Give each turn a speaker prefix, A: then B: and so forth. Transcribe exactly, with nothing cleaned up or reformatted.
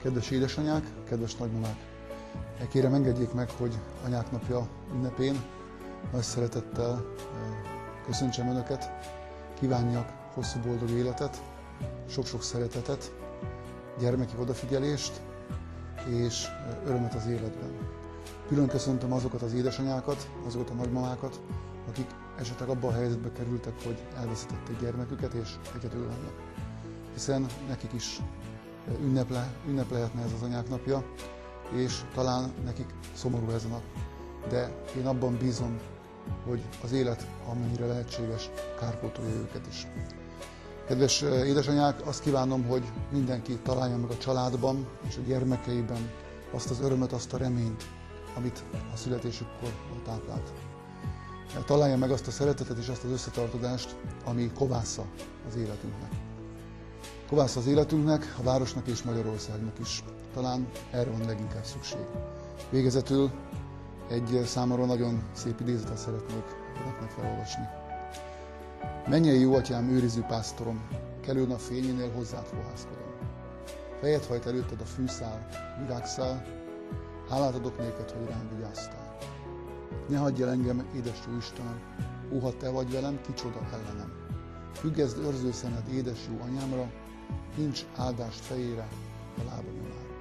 A: Kedves édesanyák, kedves nagymamák! Kérem, engedjék meg, hogy Anyák Napja ünnepén nagy szeretettel köszöntsem Önöket, kívánjak hosszú boldog életet, sok-sok szeretetet, gyermeki odafigyelést és örömet az életben. Külön köszöntöm azokat az édesanyákat, azokat a nagymamákat, akik esetleg abban a helyzetbe kerültek, hogy elveszítették gyermeküket és egyedül vannak. Hiszen nekik is ünneple, ünnep lehetne ez az Anyák Napja, és talán nekik szomorú ez a nap. De én abban bízom, hogy az élet, amennyire lehetséges, kárpótolja őket is. Kedves édesanyák, azt kívánom, hogy mindenki találja meg a családban és a gyermekeiben azt az örömet, azt a reményt, amit a születésükkor táplált. Találja meg azt a szeretetet és azt az összetartozást, ami kovásza az életünknek. Kovásza az életünknek, a városnak és Magyarországnak is. Talán erre van leginkább szükség. Végezetül egy számomra nagyon szép idézetet szeretnék önöknek felolvasni. Mennyei jó atyám, őriző pásztorom, kelő nap fényénél hozzád fohászkodom. Fejet hajt előtted a fűszál, virágszál, hálát adok néked, hogy rám vigyáztál. Ne hagyj el engem, édes jó Istenem, ó, ha te vagy velem, kicsoda ellenem. Függeszd őrző szemed édes jó anyámra, nincs áldást fejére, a lábam alá.